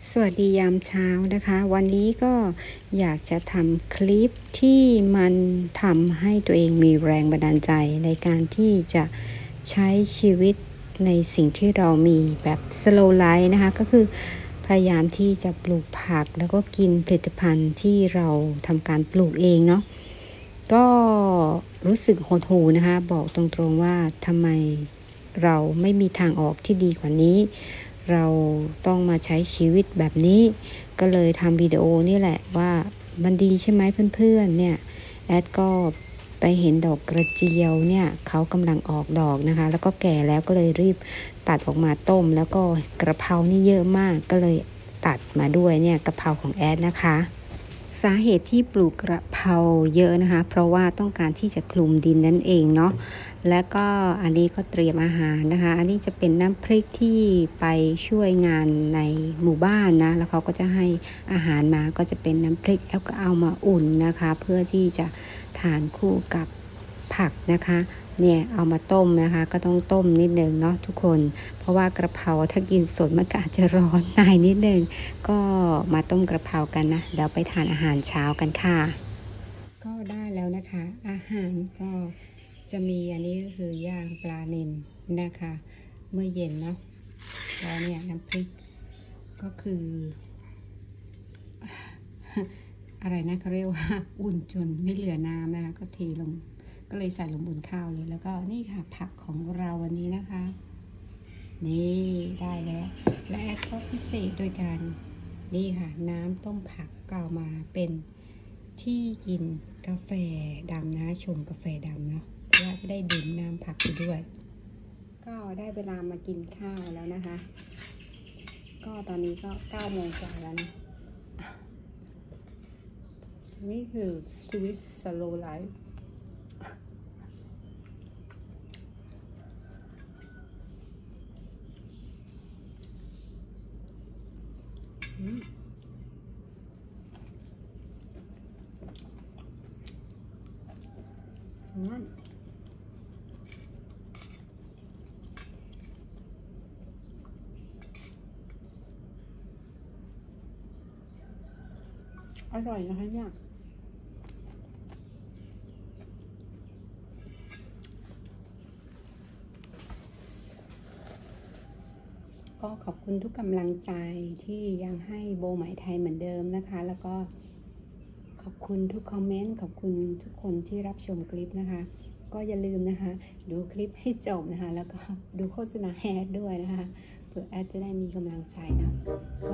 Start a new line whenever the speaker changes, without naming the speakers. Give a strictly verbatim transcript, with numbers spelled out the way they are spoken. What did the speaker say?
สวัสดียามเช้านะคะวันนี้ก็อยากจะทำคลิปที่มันทำให้ตัวเองมีแรงบันดาลใจในการที่จะใช้ชีวิตในสิ่งที่เรามีแบบ slow life นะคะก็คือพยายามที่จะปลูกผักแล้วก็กินผลิตภัณฑ์ที่เราทำการปลูกเองเนาะก็รู้สึกหดหู่นะคะบอกตรงๆว่าทำไมเราไม่มีทางออกที่ดีกว่านี้เราต้องมาใช้ชีวิตแบบนี้ก็เลยทำวิดีโอนี่แหละว่ามันดีใช่ไหมเพื่อนๆเนี่ยแอดก็ไปเห็นดอกกระเจียวเนี่ยเขากำลังออกดอกนะคะแล้วก็แก่แล้วก็เลยรีบตัดออกมาต้มแล้วก็กระเพรานี่เยอะมากก็เลยตัดมาด้วยเนี่ยกระเพราของแอดนะคะสาเหตุที่ปลูกกระเพราเยอะนะคะเพราะว่าต้องการที่จะคลุมดินนั่นเองเนาะและก็อันนี้ก็เตรียมอาหารนะคะอันนี้จะเป็นน้ำพริกที่ไปช่วยงานในหมู่บ้านนะแล้วเขาก็จะให้อาหารมาก็จะเป็นน้ำพริกแล้วก็เอามาอุ่นนะคะเพื่อที่จะทานคู่กับผักนะคะเนี่ยเอามาต้มนะคะก็ต้องต้มนิดนึงเนาะทุกคนเพราะว่ากระเพราถ้ากินสดมันก็อาจจะร้อนหน่อยนิดนึงก็มาต้มกระเพรากันนะเดี๋ยวไปทานอาหารเช้ากันค่ะก็ได้แล้วนะคะอาหารก็จะมีอันนี้ก็คือย่างปลาเนนนะคะเมื่อเย็นเนาะแล้วเนี่ยน้ำพริกก็คืออะไรนะเขาเรียกว่าอุ่นจนไม่เหลือน้ำนะคะก็เทลงก็เลยใส่ลงบนข้าวเลยแล้วก็นี่ค่ะผักของเราวันนี้นะคะนี่ได้แล้วและก็พิเศษโดยการนี่ค่ะน้ำต้มผักก็เอามาเป็นที่กินกาแฟดำนะชงกาแฟดำเนาะว่าจะได้ดื่มน้ำผักไปด้วยก็ได้เวลามากินข้าวแล้วนะคะก็ตอนนี้ก็เก้าโมงกว่าแล้วนะนี่คือชีวิต slow life อืมอืมอร่อยนะคะเนี่ยก็ขอบคุณทุกกำลังใจที่ยังให้โบไหมไทยเหมือนเดิมนะคะแล้วก็ขอบคุณทุกคอมเมนต์ขอบคุณทุกคนที่รับชมคลิปนะคะก็อย่าลืมนะคะดูคลิปให้จบนะคะแล้วก็ดูโฆษณาแอดด้วยนะคะเพื่อแอดจะได้มีกำลังใจนะ